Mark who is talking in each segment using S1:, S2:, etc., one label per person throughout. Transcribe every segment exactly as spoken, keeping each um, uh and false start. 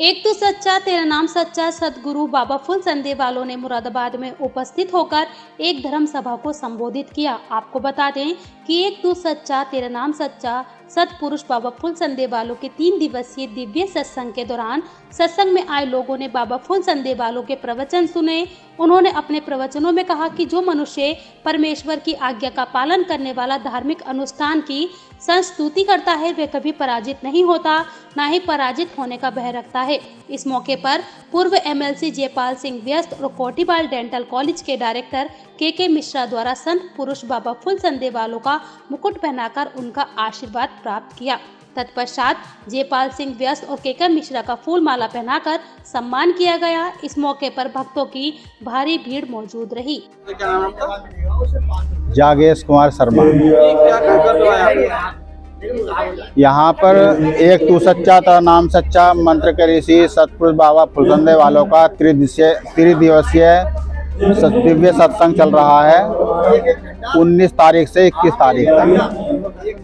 S1: एक तू सच्चा तेरा नाम सच्चा सदगुरु बाबा फूल संदे वालों ने मुरादाबाद में उपस्थित होकर एक धर्म सभा को संबोधित किया। आपको बता दें कि एक तू सच्चा तेरा नाम सच्चा सतपुरुष बाबा फूल संदे वालों के तीन दिवसीय दिव्य सत्संग के दौरान सत्संग में आए लोगों ने बाबा फूल संदे वालों के प्रवचन सुने। उन्होंने अपने प्रवचनों में कहा कि जो मनुष्य परमेश्वर की आज्ञा का पालन करने वाला धार्मिक अनुष्ठान की संस्तुति करता है वह कभी पराजित नहीं होता, ना ही पराजित होने का भय रखता है। इस मौके पर पूर्व एमएलसी जयपाल सिंह व्यस्त और कोटिवाल डेंटल कॉलेज के डायरेक्टर के के मिश्रा द्वारा संत पुरुष बाबा फूल संदे वालों का मुकुट पहनाकर उनका आशीर्वाद प्राप्त किया। तत्पश्चात जयपाल सिंह व्यस्त और के के मिश्रा का फूल माला पहनाकर सम्मान किया गया। इस मौके पर भक्तों की भारी भीड़ मौजूद रही।
S2: जागेश कुमार शर्मा। यहाँ पर एक तू सच्चा तेरा नाम सच्चा मंत्र के ऋषि सतपुरुष बाबा फूल संदे वालों का त्रिदिवसीय त्रिदिवसीय दिव्य सत्संग चल रहा है उन्नीस तारीख से इक्कीस तारीख तक।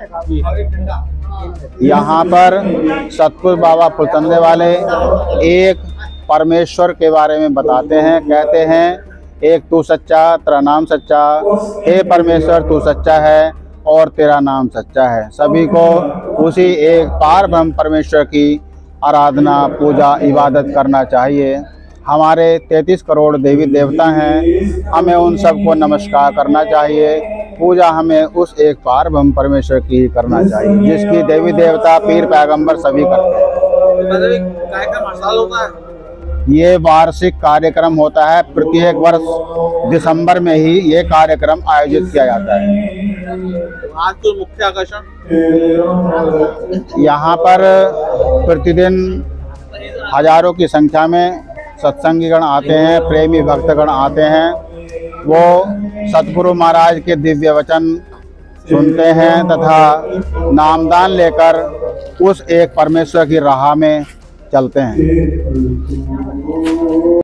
S2: यहाँ पर सतपुरुष बाबा फूल संदे वाले एक परमेश्वर के बारे में बताते हैं। कहते हैं एक तू सच्चा तेरा नाम सच्चा, हे परमेश्वर तू सच्चा है और तेरा नाम सच्चा है। सभी को उसी एक पार ब्रह्म परमेश्वर की आराधना पूजा इबादत करना चाहिए। हमारे तैंतीस करोड़ देवी देवता हैं, हमें उन सबको नमस्कार करना चाहिए। पूजा हमें उस एक पार ब्रह्म परमेश्वर की ही करना चाहिए जिसकी देवी देवता पीर पैगंबर सभी करते हैं। ये वार्षिक कार्यक्रम होता है, प्रत्येक वर्ष दिसंबर में ही ये कार्यक्रम आयोजित किया जाता है।
S3: आज तो मुख्य आकर्षण
S2: यहाँ पर प्रतिदिन हजारों की संख्या में सत्संगीगण आते हैं, प्रेमी भक्तगण आते हैं। वो सतगुरु महाराज के दिव्य वचन सुनते हैं तथा नामदान लेकर उस एक परमेश्वर की राह में चलते हैं।